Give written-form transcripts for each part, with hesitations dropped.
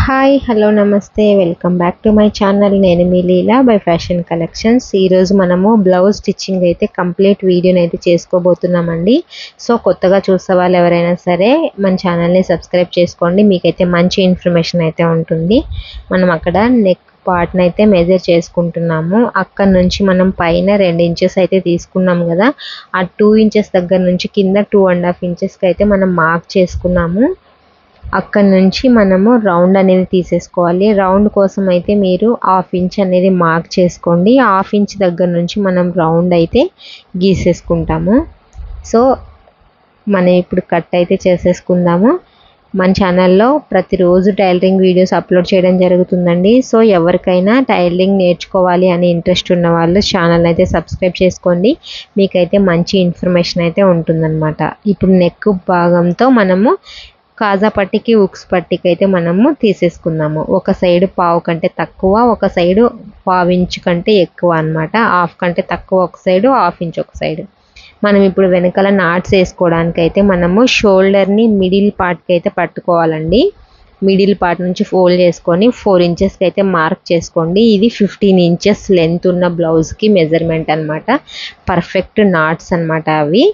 Hi hello నమస్తే welcome back to my channel. నేను మీ లీలా బై ఫ్యాషన్ కలెక్షన్స్. ఈరోజు మనము బ్లౌజ్ స్టిచ్చింగ్ అయితే కంప్లీట్ వీడియోని అయితే చేసుకోబోతున్నామండి. సో కొత్తగా చూసే వాళ్ళు ఎవరైనా సరే మన ఛానల్ని సబ్స్క్రైబ్ చేసుకోండి, మీకైతే మంచి ఇన్ఫర్మేషన్ అయితే ఉంటుంది. మనం అక్కడ నెక్ పార్ట్ని అయితే మెజర్ చేసుకుంటున్నాము. అక్కడ నుంచి మనం పైన 2 ఇంచెస్ అయితే తీసుకున్నాం కదా, ఆ 2 ఇంచెస్ దగ్గర నుంచి కింద 2.5 ఇంచెస్కి అయితే మనం మార్క్ చేసుకున్నాము. అక్కడ నుంచి మనము రౌండ్ అనేది తీసేసుకోవాలి. రౌండ్ కోసం అయితే మీరు 1/2 ఇంచ్ అనేది మార్క్ చేసుకోండి. 1/2 ఇంచ్ దగ్గర నుంచి మనం రౌండ్ అయితే గీసేసుకుంటాము. సో మనం ఇప్పుడు కట్ అయితే చేసేసుకుందాము. మన ఛానల్లో ప్రతిరోజు టైలరింగ్ వీడియోస్ అప్లోడ్ చేయడం జరుగుతుందండి. సో ఎవరికైనా టైలరింగ్ నేర్చుకోవాలి అని ఇంట్రెస్ట్ ఉన్న వాళ్ళు ఛానల్ అయితే సబ్స్క్రైబ్ చేసుకోండి, మీకైతే మంచి ఇన్ఫర్మేషన్ అయితే ఉంటుందన్నమాట. ఇప్పుడు నెక్ భాగంతో మనము కాజా పట్టికి ఉక్స్ పట్టికి అయితే మనము తీసేసుకుందాము. ఒక సైడ్ పావు కంటే తక్కువ, ఒక సైడు 1/2 ఇంచ్ కంటే ఎక్కువ అన్నమాట. 1/2 కంటే తక్కువ ఒక సైడు, 1/2 ఇంచ్ ఒక సైడు. మనం ఇప్పుడు వెనకాల నాట్స్ వేసుకోవడానికి అయితే మనము షోల్డర్ని మిడిల్ పార్ట్కి అయితే పట్టుకోవాలండి. మిడిల్ పార్ట్ నుంచి ఫోల్డ్ చేసుకొని 4 ఇంచెస్కి అయితే మార్క్ చేసుకోండి. ఇది 15 ఇంచెస్ లెంత్ ఉన్న బ్లౌజ్కి మెజర్మెంట్ అనమాట. పర్ఫెక్ట్ నాట్స్ అనమాట అవి.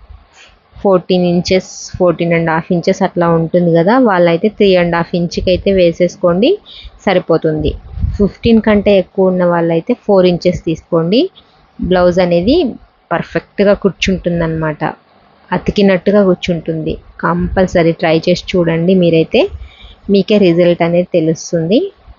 14 ఇంచెస్ 14.5 ఇంచెస్ అట్లా ఉంటుంది కదా, వాళ్ళైతే 3.5 ఇంచ్కి అయితే వేసేసుకోండి, సరిపోతుంది. 15 కంటే ఎక్కువ ఉన్న వాళ్ళైతే 4 ఇంచెస్ తీసుకోండి. బ్లౌజ్ అనేది పర్ఫెక్ట్గా కూర్చుంటుంది అనమాట, అతికినట్టుగా కూర్చుంటుంది. కంపల్సరీ ట్రై చేసి చూడండి, మీకే రిజల్ట్ అనేది తెలుస్తుంది.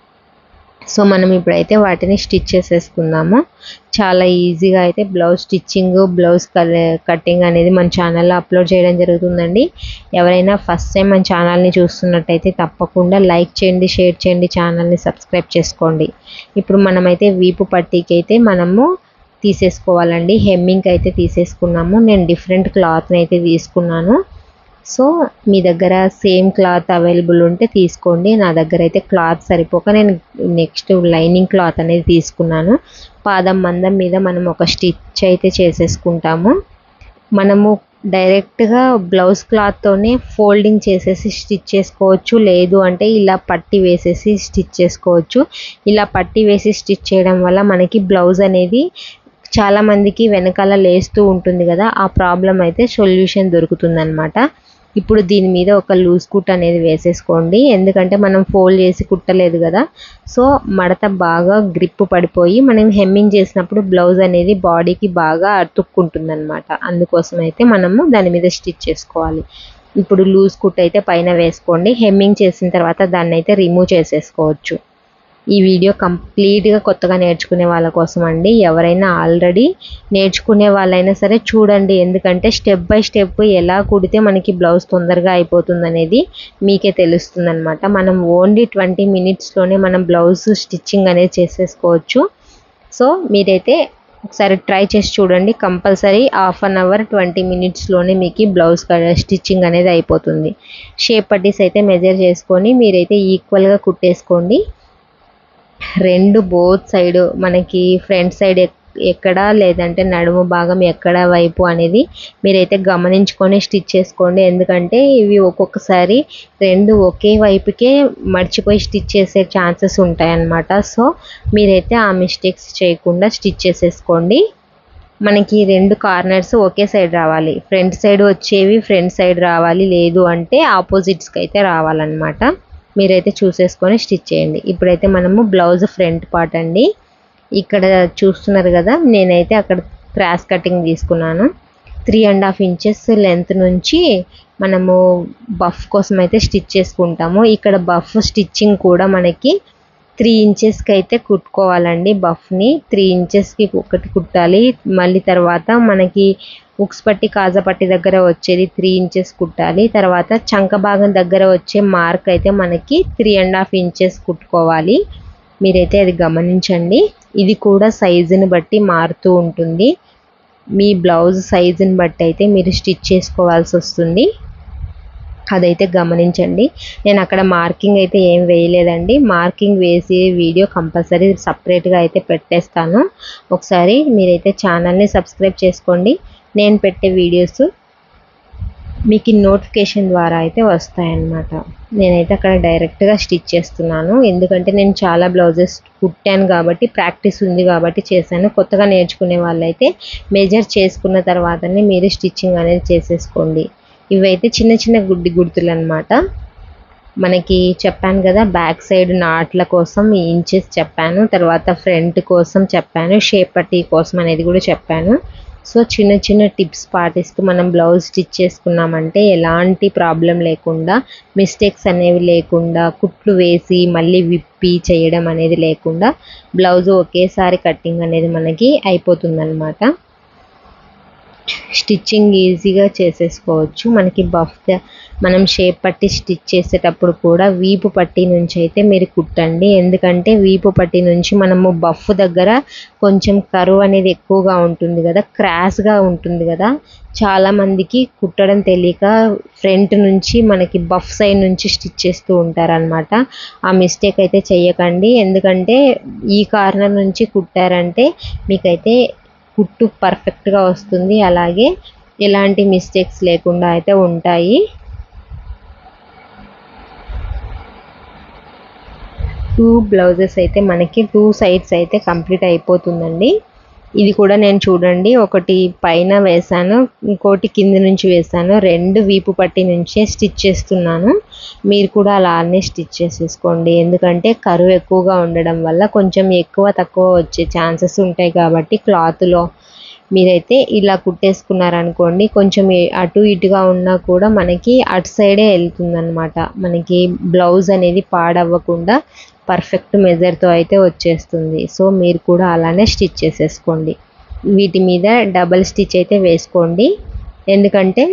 సో మనం ఇప్పుడైతే వాటిని స్టిచ్ చేసేసుకుందాము. చాలా ఈజీగా అయితే బ్లౌజ్ స్టిచ్చింగ్, బ్లౌజ్ కటింగ్ అనేది మన ఛానల్లో అప్లోడ్ చేయడం జరుగుతుందండి. ఎవరైనా ఫస్ట్ టైం మన ఛానల్ని చూస్తున్నట్టయితే తప్పకుండా లైక్ చేయండి, షేర్ చేయండి, ఛానల్ని సబ్స్క్రైబ్ చేసుకోండి. ఇప్పుడు మనమైతే వీపు పట్టీకి అయితే మనము తీసేసుకోవాలండి. హెమ్మింగ్కి అయితే తీసేసుకున్నాము. నేను డిఫరెంట్ క్లాత్ని అయితే తీసుకున్నాను. సో మీ దగ్గర సేమ్ క్లాత్ అవైలబుల్ ఉంటే తీసుకోండి. నా దగ్గర అయితే క్లాత్ సరిపోక నేను నెక్స్ట్ లైనింగ్ క్లాత్ అనేది తీసుకున్నాను. పాదం మందం మీద మనం ఒక స్టిచ్ అయితే చేసేసుకుంటాము. మనము డైరెక్ట్గా బ్లౌజ్ క్లాత్తోనే ఫోల్డింగ్ చేసేసి స్టిచ్ చేసుకోవచ్చు, లేదు అంటే ఇలా పట్టి వేసేసి స్టిచ్ చేసుకోవచ్చు. ఇలా పట్టి వేసి స్టిచ్ చేయడం వల్ల మనకి బ్లౌజ్ అనేది చాలామందికి వెనకాల లేస్తూ ఉంటుంది కదా, ఆ ప్రాబ్లం అయితే సొల్యూషన్ దొరుకుతుందన్నమాట. ఇప్పుడు దీని మీద ఒక లూజ్ కుట్ అనేది వేసేసుకోండి, ఎందుకంటే మనం ఫోల్డ్ చేసి కుట్టలేదు కదా. సో మడత బాగా గ్రిప్ పడిపోయి మనం హెమ్మింగ్ చేసినప్పుడు బ్లౌజ్ అనేది బాడీకి బాగా అతుక్కుంటుంది అనమాట. అందుకోసం అయితే మనము దాని మీద స్టిచ్ చేసుకోవాలి. ఇప్పుడు లూజ్ కుట్ అయితే పైన వేసుకోండి. హెమ్మింగ్ చేసిన తర్వాత దాన్ని అయితే రిమూవ్ చేసేసుకోవచ్చు. ఈ వీడియో కంప్లీట్గా కొత్తగా నేర్చుకునే వాళ్ళ కోసం అండి. ఎవరైనా ఆల్రెడీ నేర్చుకునే వాళ్ళైనా సరే చూడండి, ఎందుకంటే స్టెప్ బై స్టెప్ ఎలా కుడితే మనకి బ్లౌజ్ తొందరగా అయిపోతుంది అనేది మీకే తెలుస్తుంది అనమాట. మనం ఓన్లీ 20 మినిట్స్లోనే మనం బ్లౌజ్ స్టిచ్చింగ్ అనేది చేసేసుకోవచ్చు. సో మీరైతే ఒకసారి ట్రై చేసి చూడండి. కంపల్సరీ 1/2 అవర్ 20 మినిట్స్లోనే మీకు బ్లౌజ్ స్టిచ్చింగ్ అనేది అయిపోతుంది. షేప్ పట్టీస్ అయితే మెజర్ చేసుకొని మీరైతే ఈక్వల్గా కుట్టేసుకోండి. రెండు బోత్ సైడ్ మనకి ఫ్రంట్ సైడ్ ఎక్కడ, లేదంటే నడుము భాగం ఎక్కడ వైపు అనేది మీరైతే గమనించుకొని స్టిచ్ చేసుకోండి. ఎందుకంటే ఇవి ఒక్కొక్కసారి రెండు ఒకే వైపుకే మర్చిపోయి స్టిచ్ చేసే ఛాన్సెస్ ఉంటాయన్నమాట. సో మీరైతే ఆ మిస్టేక్స్ చేయకుండా స్టిచ్ చేసేసుకోండి. మనకి 2 కార్నర్స్ ఒకే సైడ్ రావాలి, ఫ్రంట్ సైడ్ వచ్చేవి ఫ్రంట్ సైడ్ రావాలి, లేదు అంటే ఆపోజిట్స్కి అయితే రావాలన్నమాట. మీరైతే చూసేసుకొని స్టిచ్ చేయండి. ఇప్పుడైతే మనము బ్లౌజ్ ఫ్రంట్ పార్ట్ అండి, ఇక్కడ చూస్తున్నారు కదా, నేనైతే అక్కడ క్రాస్ కటింగ్ తీసుకున్నాను. 3.5 ఇంచెస్ లెంత్ నుంచి మనము బఫ్ కోసం అయితే స్టిచ్ చేసుకుంటాము. ఇక్కడ బఫ్ స్టిచ్చింగ్ కూడా మనకి 3 ఇంచెస్కి అయితే కుట్టుకోవాలండి. బఫ్ని 3 ఇంచెస్కి ఒకటి కుట్టాలి. మళ్ళీ తర్వాత మనకి ఉక్స్ పట్టి కాజా పట్టి దగ్గర వచ్చేది 3 ఇంచెస్ కుట్టాలి. తర్వాత చంక భాగం దగ్గర వచ్చే మార్క్ అయితే మనకి 3.5 ఇంచెస్ కుట్టుకోవాలి. మీరైతే అది గమనించండి. ఇది కూడా సైజుని బట్టి మారుతూ ఉంటుంది. మీ బ్లౌజ్ సైజుని బట్టి అయితే మీరు స్టిచ్ చేసుకోవాల్సి వస్తుంది, అదైతే గమనించండి. నేను అక్కడ మార్కింగ్ అయితే ఏం వేయలేదండి. మార్కింగ్ వేసి వీడియో కంపల్సరీ సపరేట్గా అయితే పెట్టేస్తాను. ఒకసారి మీరైతే ఛానల్ని సబ్స్క్రైబ్ చేసుకోండి. నేను పెట్టే వీడియోస్ మీకు నోటిఫికేషన్ ద్వారా అయితే వస్తాయన్నమాట. నేనైతే అక్కడ డైరెక్ట్గా స్టిచ్ చేస్తున్నాను, ఎందుకంటే నేను చాలా బ్లౌజెస్ కుట్టాను కాబట్టి ప్రాక్టీస్ ఉంది కాబట్టి చేశాను. కొత్తగా నేర్చుకునే వాళ్ళైతే మెజర్ చేసుకున్న తర్వాతనే మీరు స్టిచ్చింగ్ అనేది చేసేసుకోండి. ఇవైతే చిన్న చిన్న గుర్తులు అన్నమాట. మనకి చెప్పాను కదా, బ్యాక్ సైడ్ నాట్ల కోసం ఇంచెస్ చెప్పాను, తర్వాత ఫ్రంట్ కోసం చెప్పాను, షేప్ పట్టీ కోసం అనేది కూడా చెప్పాను. సో చిన్న చిన్న టిప్స్ పాటిస్తూ మనం బ్లౌజ్ స్టిచ్ చేసుకున్నామంటే ఎలాంటి ప్రాబ్లం లేకుండా, మిస్టేక్స్ అనేవి లేకుండా, కుట్లు వేసి మళ్ళీ విప్పి చేయడం అనేది లేకుండా బ్లౌజ్ ఒకేసారి కటింగ్ అనేది మనకి అయిపోతుందన్నమాట. స్టిచ్చింగ్ ఈజీగా చేసేసుకోవచ్చు. మనకి మనం షేప్ పట్టి స్టిచ్ చేసేటప్పుడు కూడా వీపు పట్టి నుంచి అయితే మీరు కుట్టండి, ఎందుకంటే వీపు పట్టి నుంచి మనము బఫ్ దగ్గర కొంచెం కరువు అనేది ఎక్కువగా ఉంటుంది కదా, క్రాస్గా ఉంటుంది కదా. చాలామందికి కుట్టడం తెలియక ఫ్రంట్ నుంచి మనకి బఫ్ సైడ్ నుంచి స్టిచ్ చేస్తూ ఉంటారనమాట. ఆ మిస్టేక్ అయితే చేయకండి, ఎందుకంటే ఈ కార్నర్ నుంచి కుట్టారంటే మీకైతే కుట్టు పర్ఫెక్ట్గా వస్తుంది, అలాగే ఎలాంటి మిస్టేక్స్ లేకుండా అయితే ఉంటాయి. 2 బ్లౌజెస్ అయితే మనకి 2 సైడ్స్ అయితే కంప్లీట్ అయిపోతుందండి. ఇది కూడా నేను చూడండి, ఒకటి పైన వేసాను, ఇంకోటి కింద నుంచి వేసాను, 2 వీపు పట్టి నుంచే స్టిచ్ చేస్తున్నాను. మీరు కూడా అలానే స్టిచ్ చేసేసుకోండి, ఎందుకంటే కరువు ఎక్కువగా ఉండడం వల్ల కొంచెం ఎక్కువ తక్కువ వచ్చే ఛాన్సెస్ ఉంటాయి కాబట్టి క్లాత్లో మీరైతే ఇలా కుట్టేసుకున్నారనుకోండి, కొంచెం అటు ఇటుగా ఉన్నా కూడా మనకి అటు సైడే వెళ్తుందన్నమాట. మనకి బ్లౌజ్ అనేది పాడవ్వకుండా పర్ఫెక్ట్ మెజర్తో అయితే వచ్చేస్తుంది. సో మీరు కూడా అలానే స్టిచ్ చేసేసుకోండి. వీటి మీద డబల్ స్టిచ్ అయితే వేసుకోండి, ఎందుకంటే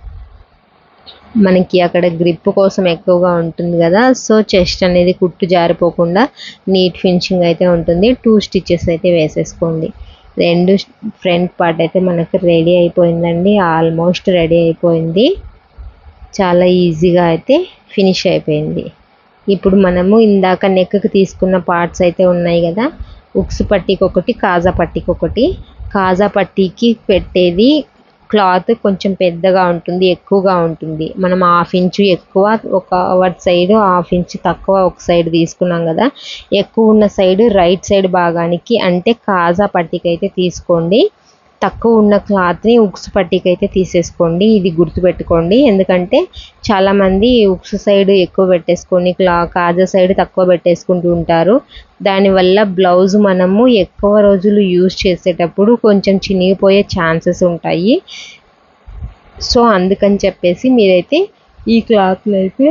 మనకి అక్కడ గ్రిప్ కోసం ఎక్కువగా ఉంటుంది కదా. సో చెస్ట్ అనేది కుట్టు జారిపోకుండా నీట్ ఫినిషింగ్ అయితే ఉంటుంది. 2 స్టిచెస్ అయితే వేసేసుకోండి. 2 ఫ్రంట్ పార్ట్ అయితే మనకు రెడీ అయిపోయిందండి, ఆల్మోస్ట్ రెడీ అయిపోయింది. చాలా ఈజీగా అయితే ఫినిష్ అయిపోయింది. ఇప్పుడు మనము ఇందాక నెక్కి తీసుకున్న పార్ట్స్ అయితే ఉన్నాయి కదా, ఉక్స్ పట్టీకి ఒకటి, కాజా పట్టీకి ఒకటి. కాజా పట్టీకి పెట్టేది క్లాత్ కొంచెం పెద్దగా ఉంటుంది, ఎక్కువగా ఉంటుంది. మనం 1/2 ఇంచు ఎక్కువ ఒక సైడ్, 1/2 ఇంచు తక్కువ ఒక సైడ్ తీసుకున్నాం కదా. ఎక్కువ ఉన్న సైడ్ రైట్ సైడ్ భాగానికి అంటే కాజా పట్టీకి అయితే తీసుకోండి, తక్కువ ఉన్న క్లాత్ని ఉక్స్ పట్టీకి అయితే తీసేసుకోండి. ఇది గుర్తుపెట్టుకోండి, ఎందుకంటే చాలామంది ఉక్స్ సైడ్ ఎక్కువ పెట్టేసుకొని కాజా సైడ్ తక్కువ పెట్టేసుకుంటూ ఉంటారు. దానివల్ల బ్లౌజ్ మనము ఎక్కువ రోజులు యూజ్ చేసేటప్పుడు కొంచెం చినిగిపోయే ఛాన్సెస్ ఉంటాయి. సో అందుకని చెప్పేసి మీరైతే ఈ క్లాత్ని అయితే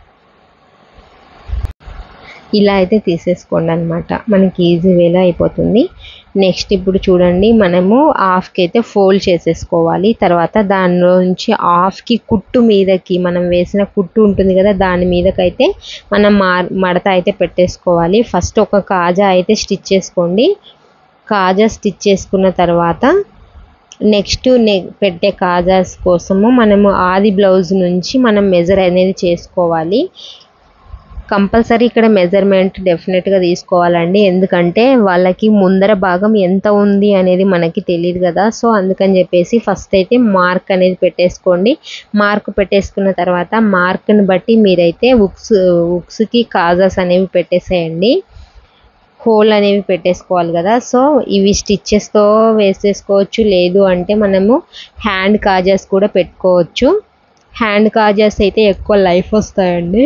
ఇలా అయితే తీసేసుకోండి అనమాట, మనకి ఈజీ వేలో అయిపోతుంది. నెక్స్ట్ ఇప్పుడు చూడండి, మనము హాఫ్కి అయితే ఫోల్డ్ చేసేసుకోవాలి. తర్వాత దానిలోంచి హాఫ్కి కుట్టు మీదకి మనం వేసిన కుట్టు ఉంటుంది కదా, దాని మీదకైతే మనం మడత అయితే పెట్టేసుకోవాలి. ఫస్ట్ ఒక కాజా అయితే స్టిచ్ చేసుకోండి. కాజా స్టిచ్ చేసుకున్న తర్వాత నెక్స్ట్ పెట్టే కాజాస్ కోసము మనము ఆది బ్లౌజ్ నుంచి మనం మెజర్ అనేది చేసుకోవాలి. కంపల్సరీ ఇక్కడ మెజర్మెంట్ డెఫినెట్గా తీసుకోవాలండి, ఎందుకంటే వాళ్ళకి ముందర భాగం ఎంత ఉంది అనేది మనకి తెలియదు కదా. సో అందుకని చెప్పేసి ఫస్ట్ అయితే మార్క్ అనేది పెట్టేసుకోండి. మార్క్ పెట్టేసుకున్న తర్వాత మార్క్ని బట్టి మీరైతే ఉక్స్కి కాజాస్ అనేవి పెట్టేసేయండి. హోల్ అనేవి పెట్టేసుకోవాలి కదా. సో ఇవి స్టిచ్చెస్తో వేసేసుకోవచ్చు, లేదు అంటే మనము హ్యాండ్ కాజాస్ కూడా పెట్టుకోవచ్చు. హ్యాండ్ కాజాస్ అయితే ఎక్కువ లైఫ్ వస్తాయండి.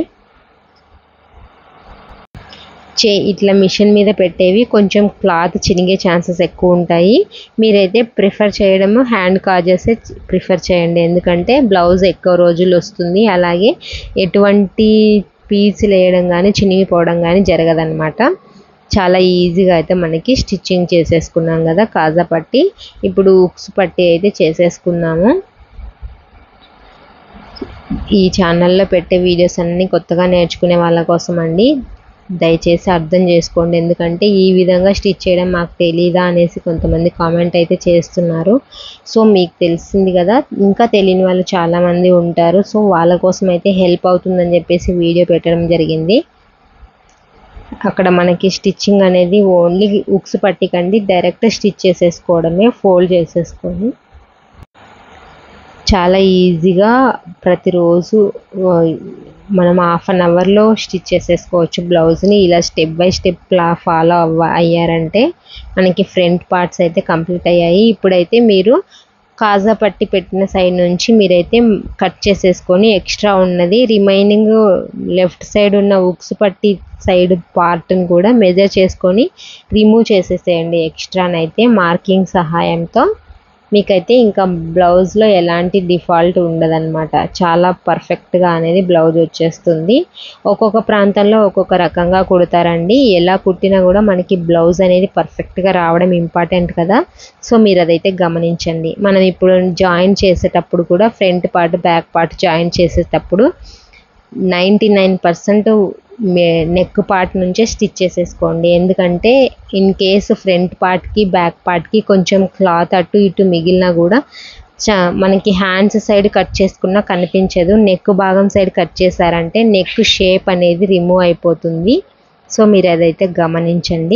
ఇట్లా మిషన్ మీద పెట్టేవి కొంచెం క్లాత్ చినిగే ఛాన్సెస్ ఎక్కువ ఉంటాయి. మీరైతే ప్రిఫర్ చేయడము హ్యాండ్ కాజెసే ప్రిఫర్ చేయండి, ఎందుకంటే బ్లౌజ్ ఎక్కువ రోజులు వస్తుంది, అలాగే ఎటువంటి పీచులు వేయడం కానీ చినిగిపోవడం కానీ జరగదన్నమాట. చాలా ఈజీగా అయితే మనకి స్టిచ్చింగ్ చేసేసుకున్నాం కదా కాజా పట్టి. ఇప్పుడు ఉక్స్ పట్టి అయితే చేసేసుకున్నాము. ఈ ఛానల్లో పెట్టే వీడియోస్ అన్నీ కొత్తగా నేర్చుకునే వాళ్ళ కోసం అండి, దయచేసి అర్థం చేసుకోండి, ఎందుకంటే ఈ విధంగా స్టిచ్ చేయడం మాకు తెలీదా అనేసి కొంతమంది కామెంట్ అయితే చేస్తున్నారు. సో మీకు తెలిసింది కదా, ఇంకా తెలియని వాళ్ళు చాలామంది ఉంటారు. సో వాళ్ళ కోసం అయితే హెల్ప్ అవుతుందని చెప్పేసి వీడియో పెట్టడం జరిగింది. అక్కడ మనకి స్టిచ్చింగ్ అనేది ఓన్లీ ఉక్స్ పట్టికండి, డైరెక్ట్ స్టిచ్ చేసేసుకోవడమే, ఫోల్డ్ చేసేసుకొని చాలా ఈజీగా ప్రతిరోజు మనం హాఫ్ అన్ అవర్లో స్టిచ్ చేసేసుకోవచ్చు బ్లౌజ్ని. ఇలా స్టెప్ బై స్టెప్ ఫాలో అయ్యారంటే మనకి ఫ్రంట్ పార్ట్స్ అయితే కంప్లీట్ అయ్యాయి. ఇప్పుడైతే మీరు కాజా పట్టి పెట్టిన సైడ్ నుంచి మీరైతే కట్ చేసేసుకొని ఎక్స్ట్రా ఉన్నది రిమైనింగ్ లెఫ్ట్ సైడ్ ఉన్న ఉక్స్ పట్టి సైడ్ పార్ట్ని కూడా మెజర్ చేసుకొని రిమూవ్ చేసేసేయండి ఎక్స్ట్రానైతే మార్కింగ్ సహాయంతో. మీకైతే ఇంకా బ్లౌజ్లో ఎలాంటి డిఫాల్ట్ ఉండదన్నమాట. చాలా పర్ఫెక్ట్గా అనేది బ్లౌజ్ వచ్చేస్తుంది. ఒక్కొక్క ప్రాంతంలో ఒక్కొక్క రకంగా కుడతారండి. ఎలా కుట్టినా కూడా మనకి బ్లౌజ్ అనేది పర్ఫెక్ట్గా రావడం ఇంపార్టెంట్ కదా. సో మీరు అదైతే గమనించండి. మనం ఇప్పుడు జాయిన్ చేసేటప్పుడు కూడా front part back part join చేసేటప్పుడు 99% నెక్ పార్ట్ నుంచే స్టిచ్ చేసేసుకోండి. ఎందుకంటే ఇన్ కేసు ఫ్రంట్ పార్ట్కి బ్యాక్ పార్ట్కి కొంచెం క్లాత్ అటు ఇటు మిగిలినా కూడా మనకి హ్యాండ్స్ సైడ్ కట్ చేసుకున్నా కనిపించదు. నెక్ భాగం సైడ్ కట్ చేశారంటే నెక్ షేప్ అనేది రిమూవ్ అయిపోతుంది. సో మీరు అదైతే గమనించండి.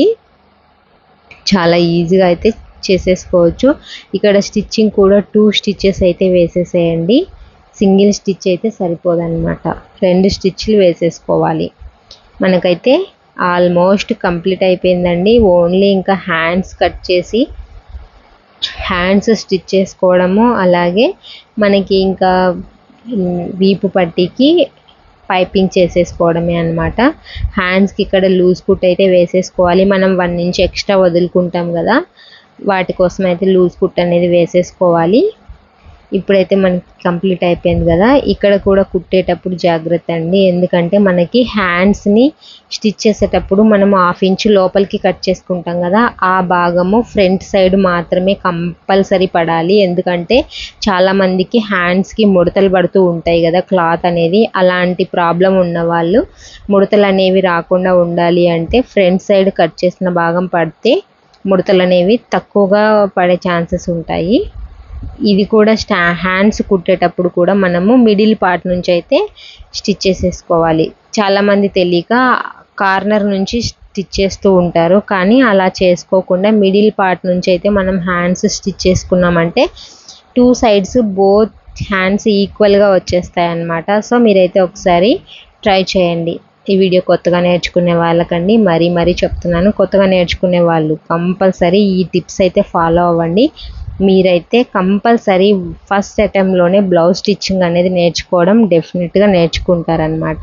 చాలా ఈజీగా అయితే చేసేసుకోవచ్చు. ఇక్కడ స్టిచ్చింగ్ కూడా 2 స్టిచెస్ అయితే వేసేసేయండి. సింగిల్ స్టిచ్ అయితే సరిపోదన్నమాట. 2 స్టిచ్లు వేసేసుకోవాలి. మనకైతే ఆల్మోస్ట్ కంప్లీట్ అయిపోయిందండి. ఓన్లీ ఇంకా హ్యాండ్స్ కట్ చేసి హ్యాండ్స్ స్టిచ్ చేసుకోవడము, అలాగే మనకి ఇంకా వీపు పట్టీకి పైపింగ్ చేసేసుకోవడమే అనమాట. హ్యాండ్స్కి ఇక్కడ లూజ్ కుట్ అయితే వేసేసుకోవాలి. మనం 1 ఇంచ్ ఎక్స్ట్రా వదులుకుంటాం కదా, వాటి కోసం అయితే లూజ్ కుట్ అనేది వేసేసుకోవాలి. ఇప్పుడైతే మనకి కంప్లీట్ అయిపోయింది కదా. ఇక్కడ కూడా కుట్టేటప్పుడు జాగ్రత్త అండి. ఎందుకంటే మనకి హ్యాండ్స్ని స్టిచ్ చేసేటప్పుడు మనం 1/2 ఇంచ్ లోపలికి కట్ చేసుకుంటాం కదా, ఆ భాగము ఫ్రంట్ సైడ్ మాత్రమే కంపల్సరీ పడాలి. ఎందుకంటే చాలామందికి హ్యాండ్స్కి ముడతలు పడుతూ ఉంటాయి కదా క్లాత్ అనేది. అలాంటి ప్రాబ్లం ఉన్న వాళ్ళు ముడతలు అనేవి రాకుండా ఉండాలి అంటే ఫ్రంట్ సైడ్ కట్ చేసిన భాగం పడితే ముడతలు అనేవి తక్కువగా పడే ఛాన్సెస్ ఉంటాయి. ఇది కూడా హ్యాండ్స్ కుట్టేటప్పుడు కూడా మనము మిడిల్ పార్ట్ నుంచి అయితే స్టిచ్ చేసేసుకోవాలి. చాలామంది తెలియక కార్నర్ నుంచి స్టిచ్ చేస్తూ ఉంటారు, కానీ అలా చేసుకోకుండా మిడిల్ పార్ట్ నుంచి అయితే మనం హ్యాండ్స్ స్టిచ్ చేసుకున్నామంటే 2 సైడ్స్ బోత్ హ్యాండ్స్ ఈక్వల్గా వచ్చేస్తాయి అన్నమాట. సో మీరైతే ఒకసారి ట్రై చేయండి. ఈ వీడియో కొత్తగా నేర్చుకునే వాళ్ళకండి మరీ చెప్తున్నాను. కొత్తగా నేర్చుకునే వాళ్ళు కంపల్సరీ ఈ టిప్స్ అయితే ఫాలో అవ్వండి. మీరైతే కంపల్సరీ ఫస్ట్ అటెంప్ట్లోనే బ్లౌజ్ స్టిచ్చింగ్ అనేది నేర్చుకోవడం డెఫినెట్గా నేర్చుకుంటారనమాట.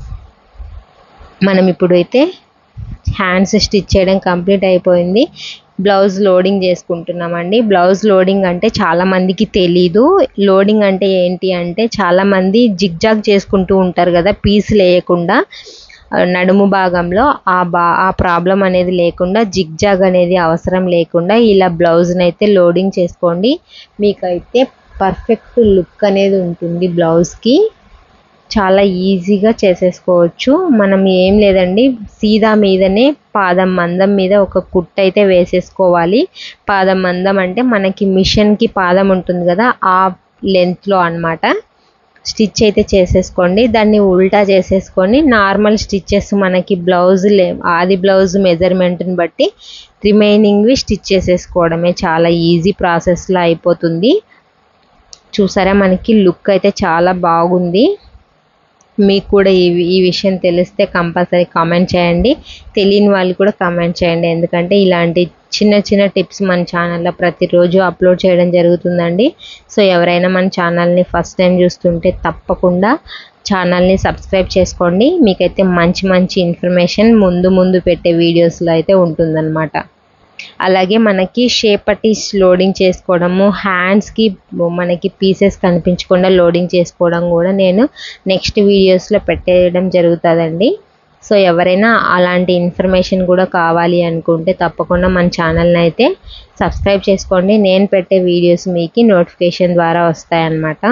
మనం ఇప్పుడైతే హ్యాండ్స్ స్టిచ్ చేయడం కంప్లీట్ అయిపోయింది. బ్లౌజ్ లోడింగ్ చేసుకుంటున్నామండి. బ్లౌజ్ లోడింగ్ అంటే చాలామందికి తెలీదు. లోడింగ్ అంటే ఏంటి అంటే చాలామంది జిగ్జాగ్ చేసుకుంటూ ఉంటారు కదా పీసులు వేయకుండా. నడుము భాగంలో ఆ ప్రాబ్లం అనేది లేకుండా, జిగ్జాగ్ అనేది అవసరం లేకుండా ఇలా బ్లౌజ్ని అయితే లోడింగ్ చేసుకోండి. మీకైతే పర్ఫెక్ట్ లుక్ అనేది ఉంటుంది బ్లౌజ్కి. చాలా ఈజీగా చేసేసుకోవచ్చు. మనం ఏం లేదండి, సీదా మీదనే పాదం మందం మీద ఒక కుట్టు అయితే వేసేసుకోవాలి. పాదం మందం అంటే మనకి మిషన్కి పాదం ఉంటుంది కదా, ఆ లెంత్లో అన్నమాట స్టిచ్ అయితే చేసేసుకోండి. దాన్ని ఉల్టా చేసేసుకొని నార్మల్ స్టిచ్చెస్ మనకి ఆది బ్లౌజ్ మెజర్మెంట్ని బట్టి రిమైనింగ్వి స్టిచ్ చేసేసుకోవడమే. చాలా ఈజీ ప్రాసెస్లో అయిపోతుంది. చూసారా, మనకి లుక్ అయితే చాలా బాగుంది. మీకు కూడా ఈ విషయం తెలిస్తే కంపల్సరీ కామెంట్ చేయండి. తెలియని వాళ్ళు కూడా కామెంట్ చేయండి. ఎందుకంటే ఇలాంటి చిన్న టిప్స్ మన ఛానల్లో ప్రతిరోజు అప్లోడ్ చేయడం జరుగుతుందండి. సో ఎవరైనా మన ఛానల్ని ఫస్ట్ టైం చూస్తుంటే తప్పకుండా ఛానల్ని సబ్స్క్రైబ్ చేసుకోండి. మీకైతే మంచి ఇన్ఫర్మేషన్ ముందు పెట్టే వీడియోస్లో అయితే ఉంటుందన్నమాట. అలాగే మనకి షేప్ పట్టీస్ లోడింగ్ చేసుకోవడము, హ్యాండ్స్కి మనకి పీసెస్ కనిపించకుండా లోడింగ్ చేసుకోవడం కూడా నేను నెక్స్ట్ వీడియోస్లో పెట్టేయడం జరుగుతుందండి. సో ఎవరైనా అలాంటి ఇన్ఫర్మేషన్ కూడా కావాలి అనుకుంటే తప్పకుండా మన ఛానల్ని అయితే సబ్స్క్రైబ్ చేసుకోండి. నేను పెట్టే వీడియోస్ మీకు నోటిఫికేషన్ ద్వారా వస్తాయన్నమాట.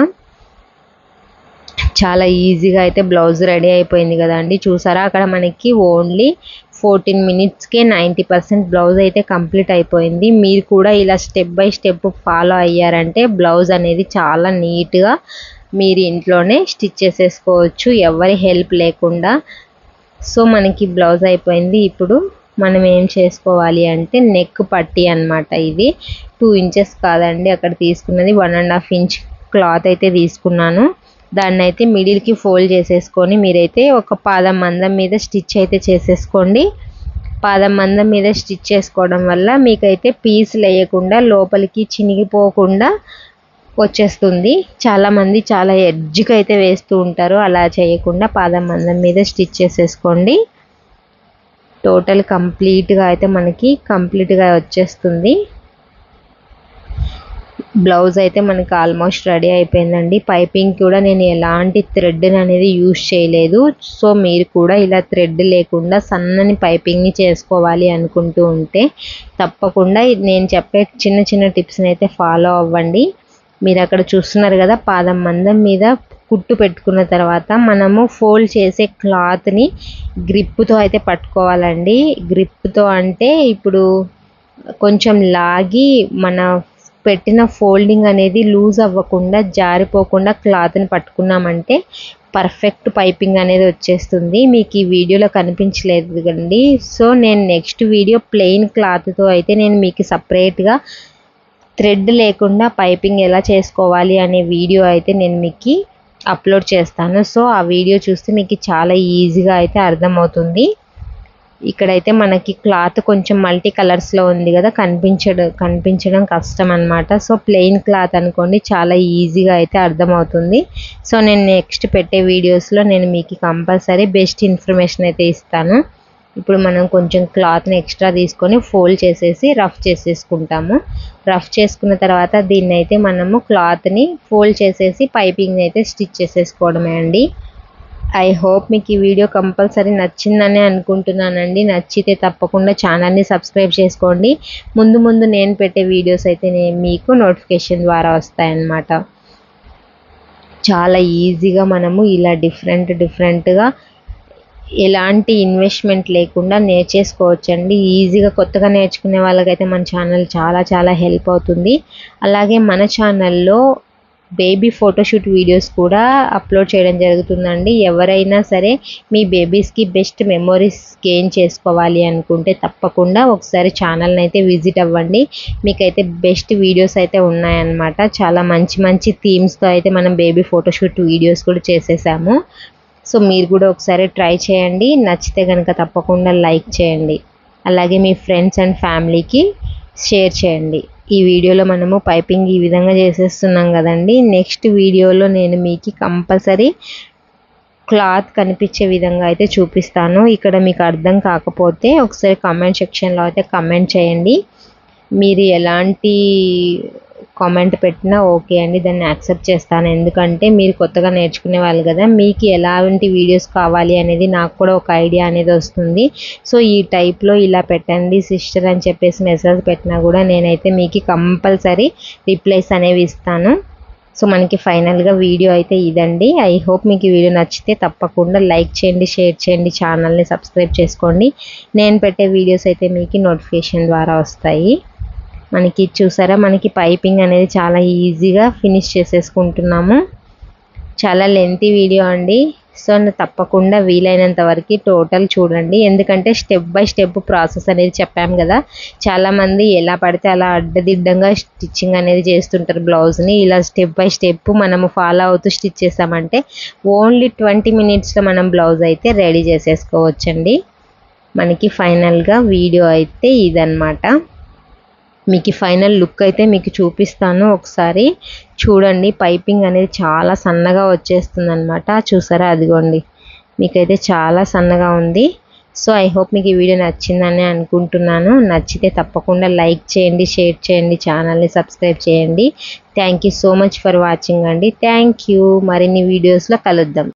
చాలా ఈజీగా అయితే బ్లౌజ్ రెడీ అయిపోయింది కదండి. చూసారా, అక్కడ మనకి ఓన్లీ 14 మినిట్స్కే 90% బ్లౌజ్ అయితే కంప్లీట్ అయిపోయింది. మీరు కూడా ఇలా స్టెప్ బై స్టెప్ ఫాలో అయ్యారంటే బ్లౌజ్ అనేది చాలా నీట్గా మీరు ఇంట్లోనే స్టిచ్ చేసేసుకోవచ్చు, ఎవరి హెల్ప్ లేకుండా. సో మనకి బ్లౌజ్ అయిపోయింది. ఇప్పుడు మనం ఏం చేసుకోవాలి అంటే నెక్ పట్టీ అన్నమాట. ఇది 2 ఇంచెస్ కాదండి, అక్కడ తీసుకున్నది 1.5 ఇంచ్ క్లాత్ అయితే తీసుకున్నాను. దాన్ని అయితే మిడిల్కి ఫోల్డ్ చేసేసుకొని మీరైతే ఒక పాదం మందం మీద స్టిచ్ అయితే చేసేసుకోండి. పాదం మందం మీద స్టిచ్ చేసుకోవడం వల్ల మీకైతే పీస్ లేయకుండా లోపలికి చినిగిపోకుండా వచ్చేస్తుంది. చాలామంది చాలా ఎడ్జ్కి అయితే వేస్తూ ఉంటారు, అలా చేయకుండా పాదం మందం మీద స్టిచ్ చేసేసుకోండి. టోటల్ కంప్లీట్గా అయితే మనకి కంప్లీట్గా వచ్చేస్తుంది. బ్లౌజ్ అయితే మనకి ఆల్మోస్ట్ రెడీ అయిపోయిందండి. పైపింగ్ కూడా నేను ఎలాంటి థ్రెడ్ అనేది యూజ్ చేయలేదు. సో మీరు కూడా ఇలా థ్రెడ్ లేకుండా సన్నని పైపింగ్ని చేసుకోవాలి అనుకుంటూ ఉంటే తప్పకుండా నేను చెప్పే చిన్న చిన్న టిప్స్ని అయితే ఫాలో అవ్వండి. మీరు అక్కడ చూస్తున్నారు కదా, పాదం మందం మీద కుట్టు పెట్టుకున్న తర్వాత మనము ఫోల్డ్ చేసే క్లాత్ని గ్రిప్తో అయితే పట్టుకోవాలండి. గ్రిప్తో అంటే ఇప్పుడు కొంచెం లాగి మన పెట్టిన ఫోల్డింగ్ అనేది లూజ్ అవ్వకుండా జారిపోకుండా క్లాత్ని పట్టుకున్నామంటే పర్ఫెక్ట్ పైపింగ్ అనేది వచ్చేస్తుంది. మీకు ఈ వీడియోలో కనిపించలేదు కండి. సో నేను నెక్స్ట్ వీడియో ప్లెయిన్ క్లాత్తో అయితే నేను మీకు సపరేట్గా థ్రెడ్ లేకుండా పైపింగ్ ఎలా చేసుకోవాలి అనే వీడియో అయితే నేను మీకు అప్లోడ్ చేస్తాను. సో ఆ వీడియో చూస్తే మీకు చాలా ఈజీగా అయితే అర్థమవుతుంది. ఇక్కడైతే మనకి క్లాత్ కొంచెం మల్టీ కలర్స్లో ఉంది కదా, కనిపించడం కష్టం అనమాట. సో ప్లెయిన్ క్లాత్ అనుకోండి, చాలా ఈజీగా అయితే అర్థమవుతుంది. సో నేను నెక్స్ట్ పెట్టే వీడియోస్లో నేను మీకు కంపల్సరీ బెస్ట్ ఇన్ఫర్మేషన్ అయితే ఇస్తాను. ఇప్పుడు మనం కొంచెం క్లాత్ని ఎక్స్ట్రా తీసుకొని ఫోల్డ్ చేసేసి రఫ్ చేసేసుకుంటాము. రఫ్ చేసుకున్న తర్వాత దీన్ని అయితే మనము క్లాత్ని ఫోల్డ్ చేసేసి పైపింగ్ అయితే స్టిచ్ చేసేసుకోవడమే అండి. ఐ హోప్ మీకు ఈ వీడియో కంపల్సరీ నచ్చిందని అనుకుంటున్నానండి. నచ్చితే తప్పకుండా ఛానల్ని సబ్స్క్రైబ్ చేసుకోండి. ముందు నేను పెట్టే వీడియోస్ అయితే మీకు నోటిఫికేషన్ ద్వారా వస్తాయన్నమాట. చాలా ఈజీగా మనము ఇలా డిఫరెంట్గా ఎలాంటి ఇన్వెస్ట్మెంట్ లేకుండా నేర్చేసుకోవచ్చండి. ఈజీగా కొత్తగా నేర్చుకునే వాళ్ళకైతే మన ఛానల్ చాలా హెల్ప్ అవుతుంది. అలాగే మన ఛానల్లో బేబీ ఫోటోషూట్ వీడియోస్ కూడా అప్లోడ్ చేయడం జరుగుతుందండి. ఎవరైనా సరే మీ బేబీస్కి బెస్ట్ మెమొరీస్ గెయిన్ చేసుకోవాలి అనుకుంటే తప్పకుండా ఒకసారి ఛానల్ని అయితే విజిట్ అవ్వండి. మీకైతే బెస్ట్ వీడియోస్ అయితే ఉన్నాయన్నమాట. చాలా మంచి థీమ్స్తో అయితే మనం బేబీ ఫోటోషూట్ వీడియోస్ కూడా చేసేసాము. సో మీరు కూడా ఒకసారి ట్రై చేయండి. నచ్చితే కనుక తప్పకుండా లైక్ చేయండి. అలాగే మీ ఫ్రెండ్స్ అండ్ ఫ్యామిలీకి షేర్ చేయండి. ఈ వీడియోలో మనము పైపింగ్ ఈ విధంగా చేసేస్తున్నాం కదండి. నెక్స్ట్ వీడియోలో నేను మీకు కంపల్సరీ క్లాత్ కనిపించే విధంగా అయితే చూపిస్తాను. ఇక్కడ మీకు అర్థం కాకపోతే ఒకసారి కామెంట్ సెక్షన్లో అయితే కామెంట్ చేయండి. మీరు ఎలాంటి కామెంట్ పెట్టినా ఓకే అండి, దాన్ని యాక్సెప్ట్ చేస్తాను. ఎందుకంటే మీరు కొత్తగా నేర్చుకునే వాళ్ళు కదా, మీకు ఎలాంటి వీడియోస్ కావాలి అనేది నాకు కూడా ఒక ఐడియా అనేది వస్తుంది. సో ఈ టైప్లో ఇలా పెట్టండి సిస్టర్ అని చెప్పేసి మెసేజ్ పెట్టినా కూడా నేనైతే మీకు కంపల్సరీ రిప్లైస్ అనేవి ఇస్తాను. సో మనకి ఫైనల్గా వీడియో అయితే ఇదండి. ఐ హోప్ మీకు ఈ వీడియో నచ్చితే తప్పకుండా లైక్ చేయండి, షేర్ చేయండి, ఛానల్ని సబ్స్క్రైబ్ చేసుకోండి. నేను పెట్టే వీడియోస్ అయితే మీకు నోటిఫికేషన్ ద్వారా వస్తాయి. మనకి చూసారా, మనకి పైపింగ్ అనేది చాలా ఈజీగా ఫినిష్ చేసేసుకుంటున్నాము. చాలా లెంతీ వీడియో అండి. సో తప్పకుండా వీలైనంత వరకు టోటల్ చూడండి. ఎందుకంటే స్టెప్ బై స్టెప్ ప్రాసెస్ అనేది చెప్పాము కదా. చాలామంది ఎలా పడితే అలా అడ్డదిడ్డంగా స్టిచ్చింగ్ అనేది చేస్తుంటారు బ్లౌజ్ని. ఇలా స్టెప్ బై స్టెప్ మనము ఫాలో అవుతూ స్టిచ్ చేసామంటే ఓన్లీ 20 మినిట్స్లో మనం బ్లౌజ్ అయితే రెడీ చేసేసుకోవచ్చండి. మనకి ఫైనల్గా వీడియో అయితే ఇదన్నమాట. మీకు ఫైనల్ లుక్ అయితే మీకు చూపిస్తాను, ఒకసారి చూడండి. పైపింగ్ అనేది చాలా సన్నగా వచ్చేస్తుంది అనమాట. చూసారా, అదిగోండి, మీకైతే చాలా సన్నగా ఉంది. సో ఐ హోప్ మీకు ఈ వీడియో నచ్చిందని అనుకుంటున్నాను. నచ్చితే తప్పకుండా లైక్ చేయండి, షేర్ చేయండి, ఛానల్ని సబ్స్క్రైబ్ చేయండి. Thank you so much for watching అండి. Thank you. మరిన్ని వీడియోస్లో కలుద్దాం.